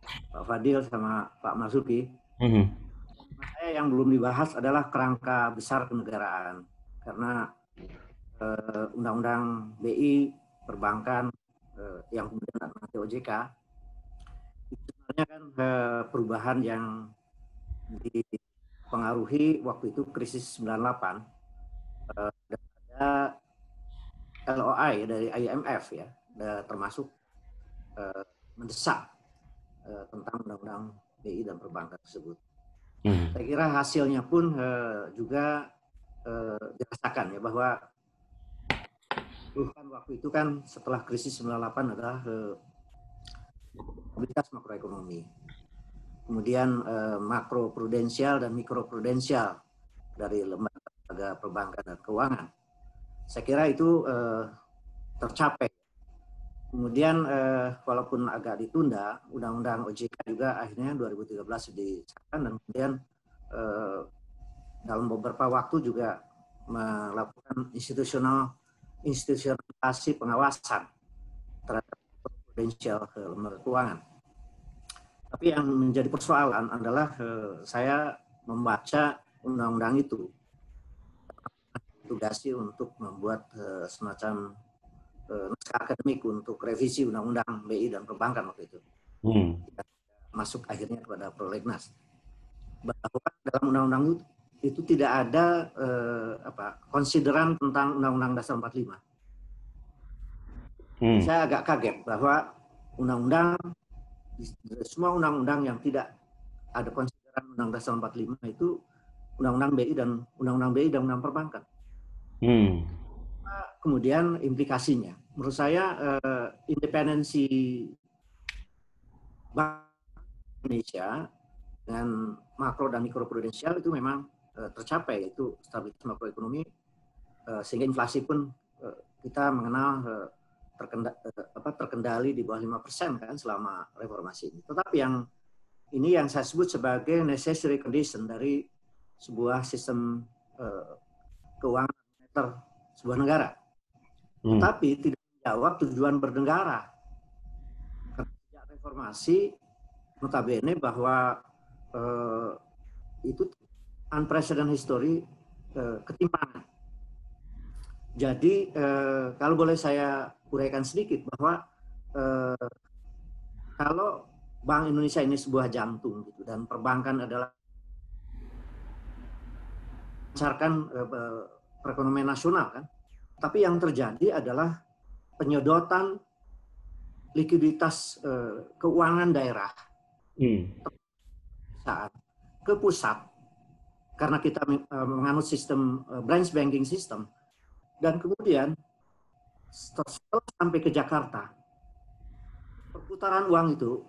Pak Fadil sama Pak Marzuki. Mhm. Saya yang belum dibahas adalah kerangka besar kenegaraan. Karena Undang-Undang BI, perbankan, yang kemudian nanti OJK, itu sebenarnya kan perubahan yang dipengaruhi waktu itu krisis 98, dan ada LOI dari IMF ya, termasuk mendesak tentang Undang-Undang BI dan perbankan tersebut. Mhm. Saya kira hasilnya pun juga dirasakan ya, bahwa waktu itu kan setelah krisis 98 adalah stabilitas makroekonomi, kemudian makro prudensial dan mikro prudensial dari lembaga perbankan dan keuangan. Saya kira itu tercapai. Kemudian walaupun agak ditunda, Undang-Undang OJK juga akhirnya 2013 disahkan, dan kemudian dalam beberapa waktu juga melakukan institusionalisasi pengawasan terhadap prudensial lembaga keuangan. Tapi yang menjadi persoalan adalah saya membaca undang-undang itu ditugasi untuk membuat semacam naskah akademik untuk revisi undang-undang BI dan perbankan waktu itu. Mhm. Masuk akhirnya kepada prolegnas, bahwa dalam undang-undang itu tidak ada konsideran tentang Undang-Undang Dasar 45. Jadi Mhm. saya agak kaget bahwa undang-undang, semua undang-undang yang tidak ada konsideran Undang Dasar 45 itu Undang-Undang BI dan Undang-Undang Perbankan. Mhm. Kemudian implikasinya, menurut saya independensi Bank Indonesia dengan makro dan mikro prudensial itu memang tercapai, yaitu stabilitas makroekonomi, sehingga inflasi pun kita mengenal terkendali di bawah 5% kan selama reformasi ini. Tetapi yang saya sebut sebagai necessary condition dari sebuah sistem keuangan moneter sebuah negara. Mhm. Tetapi tidak menjawab tujuan bernegara. Karena sejak reformasi, notabene bahwa itu unprecedented history, ketimpangan. Jadi kalau boleh saya uraikan sedikit bahwa kalau Bank Indonesia ini sebuah jantung gitu, dan perbankan adalah melancarkan perekonomian nasional kan, tapi yang terjadi adalah penyedotan likuiditas keuangan daerah Mhm. saat ke pusat, karena kita menganut sistem branch banking system, dan kemudian setelah sampai ke Jakarta, perputaran uang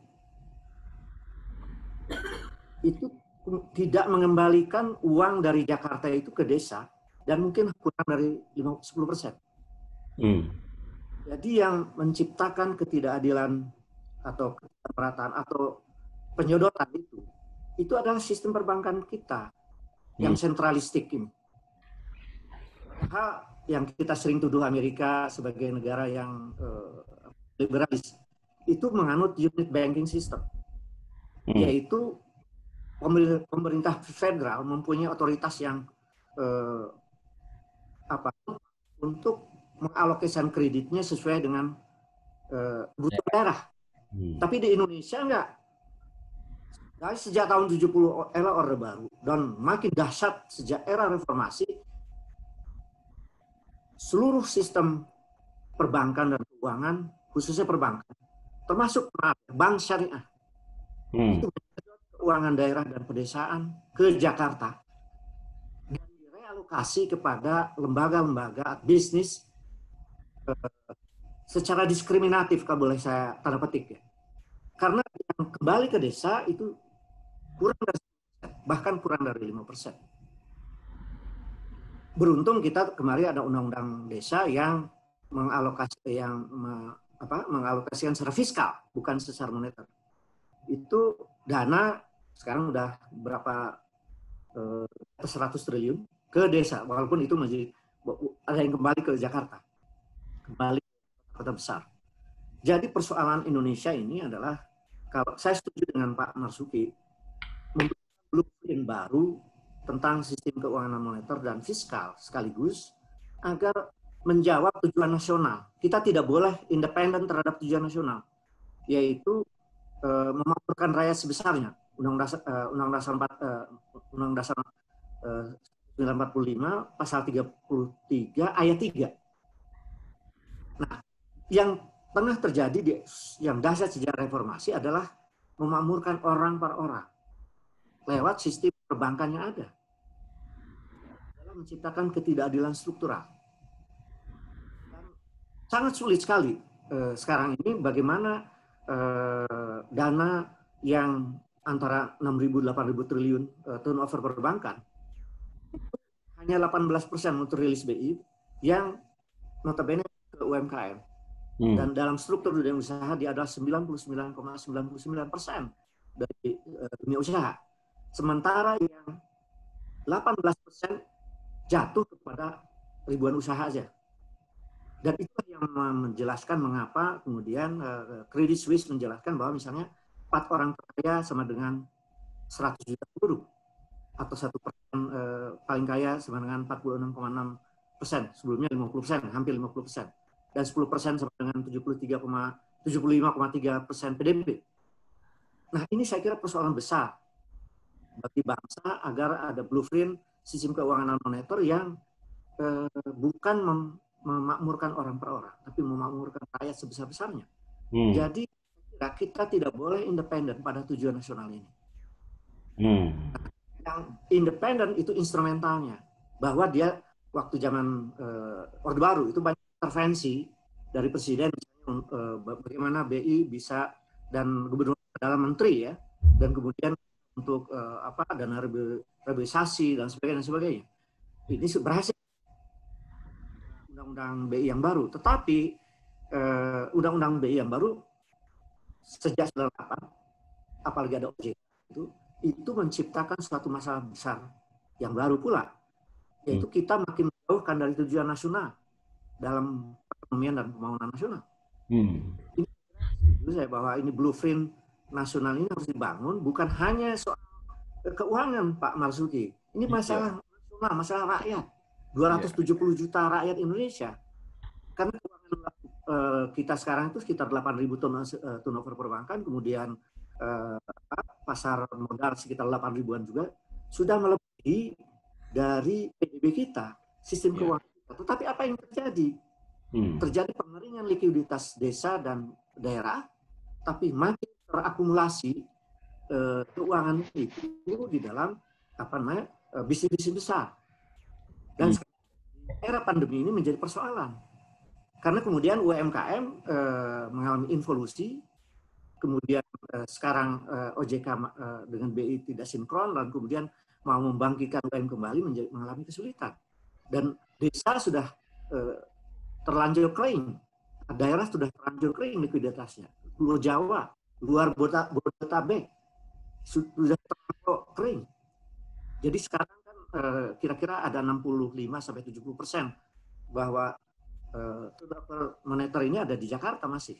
itu tidak mengembalikan uang dari Jakarta itu ke desa, dan mungkin kurang dari 10%. Mhm. Jadi yang menciptakan ketidakadilan atau ketidakmerataan atau penyodotan itu adalah sistem perbankan kita yang Mhm. sentralistik ini. Padahal yang kita sering tuduh Amerika sebagai negara yang liberalis, itu menganut unit banking system, Mhm. yaitu pemerintah federal mempunyai otoritas yang untuk mengalokasikan kreditnya sesuai dengan kebutuhan daerah. Mhm. Tapi di Indonesia enggak. Dari sejak tahun 70 era Orde Baru dan makin dahsyat sejak era reformasi, seluruh sistem perbankan dan keuangan, khususnya perbankan, termasuk bank syariah, Mhm. itu keuangan daerah dan pedesaan ke Jakarta dan direalokasi kepada lembaga-lembaga bisnis secara diskriminatif, kalau boleh saya tanda petik ya. Karena yang kembali ke desa itu kurang dari 5%, bahkan kurang dari 5%. Beruntung kita kemarin ada undang-undang desa yang mengalokasikan secara fiskal, bukan secara moneter. Itu dana sekarang udah berapa 100 triliun ke desa, walaupun itu masih ada yang kembali ke Jakarta, kembali ke kota besar. Jadi persoalan Indonesia ini adalah kalau saya setuju dengan Pak Marzuki, membuat blueprint baru tentang sistem keuangan moneter dan fiskal sekaligus agar menjawab tujuan nasional. Kita tidak boleh independen terhadap tujuan nasional, yaitu memakmurkan rakyat sebesarnya. Undang-Undang Dasar 1945 pasal 33 ayat 3. Nah, yang tengah terjadi yang dahsyat sejarah reformasi adalah memakmurkan orang per orang lewat sistem perbankan yang ada, dalam menciptakan ketidakadilan struktural. Dan sangat sulit sekali sekarang ini bagaimana dana yang antara 6.000-8.000 triliun turnover perbankan hanya 18% untuk rilis BI yang notabene ke UMKM. Dan dalam struktur dunia usaha dia adalah 99,99% dari dunia usaha. Sementara yang 18% jatuh kepada ribuan usaha saja. Dan itu yang menjelaskan mengapa kemudian Credit Suisse menjelaskan bahwa misalnya 4 orang kaya sama dengan 100 juta penduduk, atau 1% paling kaya sama dengan 46,6%, sebelumnya 50%, hampir 50%, dan 10% sama dengan 75,3% PDB. Nah, ini saya kira persoalan besar bagi bangsa agar ada blueprint sistem keuangan moneter yang bukan memakmurkan orang per orang, tapi memakmurkan rakyat sebesar-besarnya. Jadi kita tidak boleh independen pada tujuan nasional ini. Yang independen itu instrumentalnya, bahwa dia waktu zaman Orde Baru itu banyak intervensi dari presiden, bagaimana BI bisa dan gubernur adalah menteri ya, dan kemudian untuk dana reboisasi dan sebagainya. Ini berhasil undang-undang BI yang baru, tetapi undang-undang BI yang baru sejak 98, apalagi ada OJK itu menciptakan suatu masalah besar yang baru pula, yaitu kita makin menjauhkan dari tujuan nasional dalam perekonomian dan pembangunan nasional. Ini saya bahwa ini blueprint nasional ini harus dibangun bukan hanya soal keuangan, Pak Marzuki. Ini masalah nasional, masalah rakyat. 270 juta rakyat Indonesia. Karena keuangan kita sekarang itu sekitar 8.000 turnover perbankan, kemudian pasar modal sekitar 8.000-an juga, sudah melebihi dari PDB kita, sistem keuangan kita. Tetapi apa yang terjadi? Terjadi pengeringan likuiditas desa dan daerah, tapi makin terakumulasi keuangan itu di dalam bisnis-bisnis besar. Dan era pandemi ini menjadi persoalan. Karena kemudian UMKM mengalami involusi, kemudian sekarang OJK dengan BI tidak sinkron, dan kemudian mau membangkitkan UMKM kembali mengalami kesulitan. Dan desa sudah terlanjur kering, daerah sudah terlanjur kering likuiditasnya. Luar Jawa, luar Bodetabek sudah terlalu kering. Jadi sekarang kan kira-kira ada 65-70% bahwa moneter ini ada di Jakarta masih.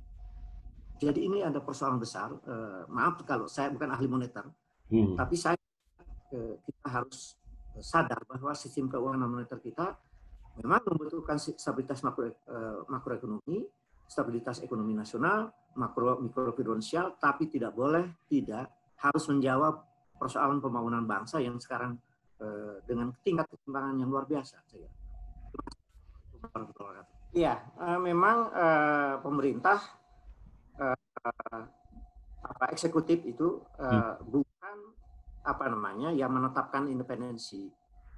Jadi ini ada persoalan besar. Maaf kalau saya bukan ahli moneter, tapi kita harus sadar bahwa sistem keuangan moneter kita memang membutuhkan stabilitas makroekonomi, stabilitas ekonomi nasional, mikroprudensial, tapi tidak harus menjawab persoalan pembangunan bangsa yang sekarang dengan tingkat ketimpangan yang luar biasa. Iya, memang pemerintah eksekutif itu bukan yang menetapkan independensi,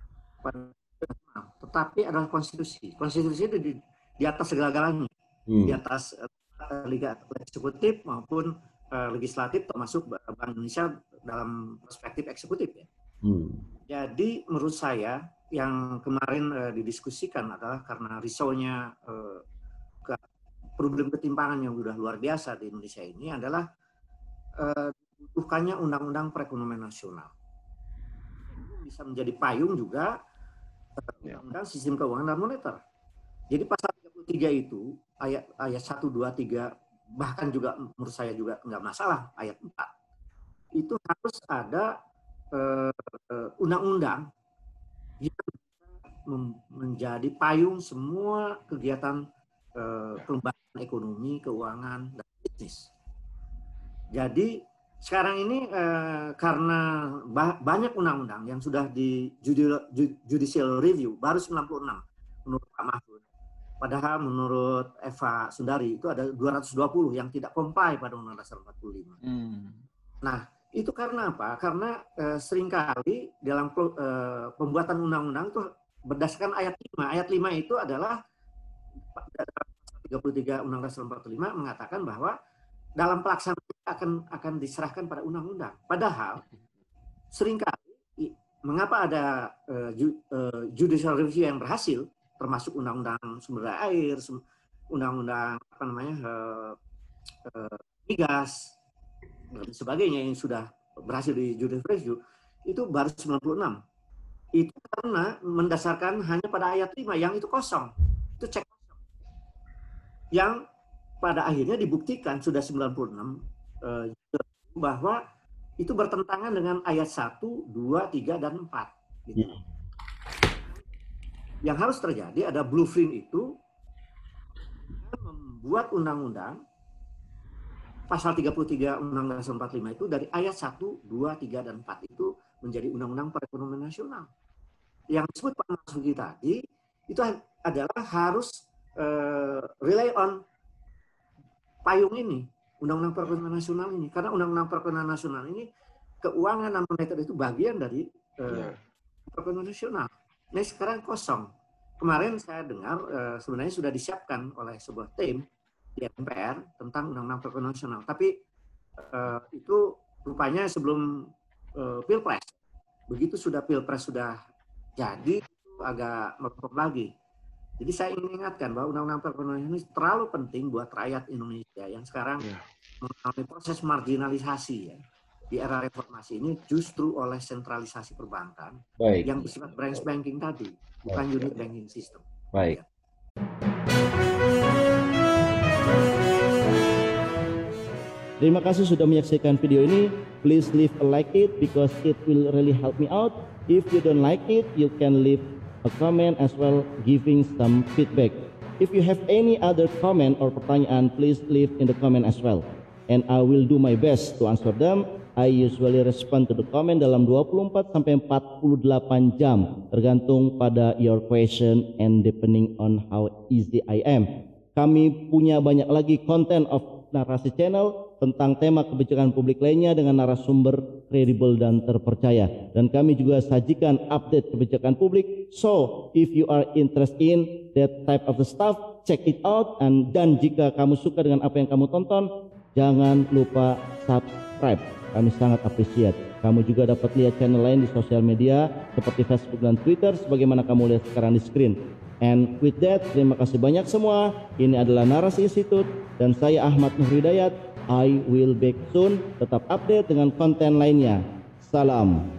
tetapi adalah konstitusi. Konstitusi itu di atas segala-galanya, di atas liga eksekutif maupun legislatif, termasuk Bank Indonesia dalam perspektif eksekutif ya. Jadi menurut saya yang kemarin didiskusikan adalah karena risaunya problem ketimpangan yang sudah luar biasa di Indonesia ini adalah dibutuhkannya undang-undang perekonomian nasional. Ini bisa menjadi payung juga undang-undang sistem keuangan dan moneter. Jadi pasal 33 itu ayat 1, 2, 3 bahkan juga menurut saya juga nggak masalah ayat 4, itu harus ada undang-undang yang menjadi payung semua kegiatan pengembangan ekonomi, keuangan, dan bisnis. Jadi sekarang ini karena banyak undang-undang yang sudah di judicial review, baru 96 menurut Pak Mahfud. Padahal menurut Eva Sundari itu ada 220 yang tidak comply pada Undang-Undang Dasar 45. Nah, itu karena apa? Karena seringkali dalam pembuatan undang-undang itu berdasarkan ayat 5. Ayat 5 itu adalah 33 Undang-Undang Dasar 45 mengatakan bahwa dalam pelaksanaan akan diserahkan pada undang-undang. Padahal seringkali mengapa ada judicial review yang berhasil, termasuk undang-undang sumber daya air, undang-undang migas dan sebagainya yang sudah berhasil di judicial review, itu baru 96. Itu karena mendasarkan hanya pada ayat 5 yang itu kosong. Itu cek kosong. Yang pada akhirnya dibuktikan sudah 96 bahwa itu bertentangan dengan ayat 1, 2, 3, dan 4. Gitu. Yang harus terjadi ada blueprint itu membuat undang-undang pasal 33 Undang-Undang Dasar 45 itu dari ayat 1, 2, 3, dan 4 itu menjadi undang-undang perekonomian nasional. Yang disebut Pak Masuki tadi itu adalah harus rely on payung ini, Undang-Undang Perekonomian Nasional ini. Karena Undang-Undang Perekonomian Nasional ini keuangan dan moneter itu bagian dari perekonomian nasional. Nah, sekarang kosong. Kemarin saya dengar sebenarnya sudah disiapkan oleh sebuah tim di MPR tentang Undang-Undang Perekonomian Nasional. Tapi itu rupanya sebelum Pilpres. Begitu sudah Pilpres sudah jadi, itu agak melepok lagi. Jadi saya ingin ingatkan bahwa Undang-Undang Perekonomian ini terlalu penting buat rakyat Indonesia yang sekarang mengalami proses marginalisasi ya. Di era reformasi ini justru oleh sentralisasi perbankan yang bersifat branch banking tadi, bukan unit banking system. Baik. Terima kasih sudah menyaksikan video ini. Please leave a like it because it will really help me out. If you don't like it, you can leave a comment as well, giving some feedback. If you have any other comment or pertanyaan, please leave in the comment as well. And I will do my best to answer them. I usually respond to the comment dalam 24 sampai 48 jam, tergantung pada your question and depending on how easy I am. Kami punya banyak lagi konten of narasi channel tentang tema kebijakan publik lainnya dengan narasumber kredibel dan terpercaya. Dan kami juga sajikan update kebijakan publik. So, if you are interested in that type of the stuff, check it out. Dan jika kamu suka dengan apa yang kamu tonton, jangan lupa subscribe. Kami sangat appreciate. Kamu juga dapat lihat channel lain di sosial media seperti Facebook dan Twitter sebagaimana kamu lihat sekarang di screen. And with that, terima kasih banyak semua. Ini adalah Narasi Institute dan saya Ahmad Nur Hidayat. I will back soon. Tetap update dengan konten lainnya. Salam.